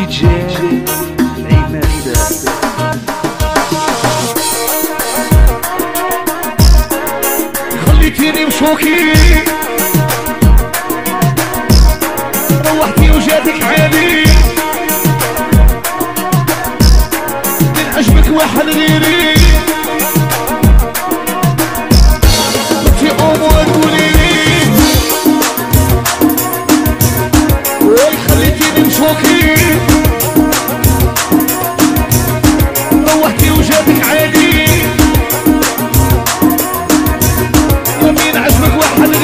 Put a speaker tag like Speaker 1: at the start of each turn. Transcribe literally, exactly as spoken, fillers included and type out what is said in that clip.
Speaker 1: جي عماد خليتيني مشوكي روحتي وجاتك عادي من عجبك واحد غيري انتي امور قوليلي وي خليتيني مشوكي روحتي وجاتك عادي ومين عجبك واحد